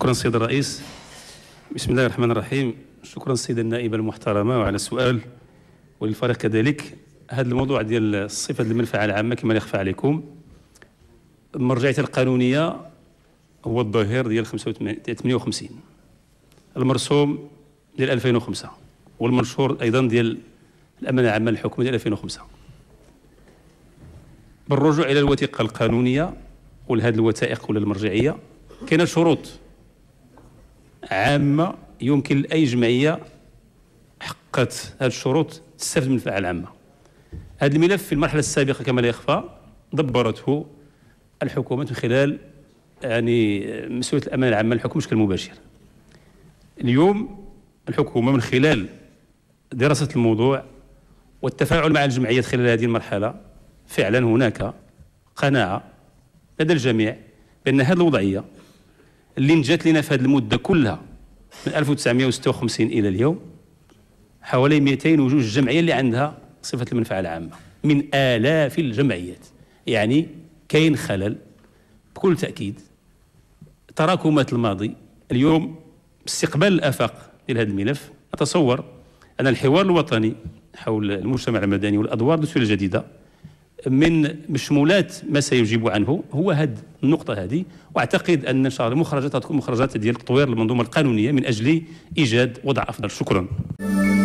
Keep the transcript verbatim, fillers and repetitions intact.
شكرا سيد الرئيس. بسم الله الرحمن الرحيم. شكرا السيدة النائبة المحترمة وعلى السؤال، وللفريق كذلك. هذا الموضوع ديال الصفة المنفعة العامة كما لا يخفى عليكم، المرجعية القانونية هو الظهير ديال ثمانية وخمسين، المرسوم ديال ألفين وخمسة، والمنشور أيضا ديال الأمانة العامة للحكم ديال ألفين وخمسة. بالرجوع إلى الوثيقة القانونية ولهذه الوثائق ولا المرجعية كاينه شروط عامة يمكن لأي جمعية حققت هذه الشروط تستفد من المنفعة العامة. هذا الملف في المرحلة السابقة كما لا يخفى دبرته الحكومة من خلال يعني مسؤولية الأمانة العامة للحكم بشكل مباشر. اليوم الحكومة من خلال دراسة الموضوع والتفاعل مع الجمعيات خلال هذه المرحلة فعلا هناك قناعة لدى الجميع بأن هذه الوضعية اللي نجات لنا في هذه المدة كلها من ألف وتسعمائة وستة وخمسين إلى اليوم حوالي مئتين وجوج جمعية اللي عندها صفة المنفعة العامة من آلاف الجمعيات. يعني كاين خلل بكل تأكيد. تراكمات الماضي اليوم باستقبال الآفاق ديال هذا الملف، أتصور أن الحوار الوطني حول المجتمع المدني والأدوار الدستورية الجديدة من مشمولات ما سيجيب عنه هو هذه النقطة هذه، واعتقد أن ان شاء الله المخرجات تكون مخرجات ديال تطوير المنظومة القانونية من أجل إيجاد وضع أفضل. شكرا.